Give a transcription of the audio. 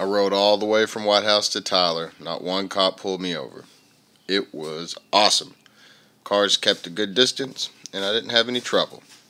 I rode all the way from White House to Tyler. Not one cop pulled me over. It was awesome. Cars kept a good distance, and I didn't have any trouble.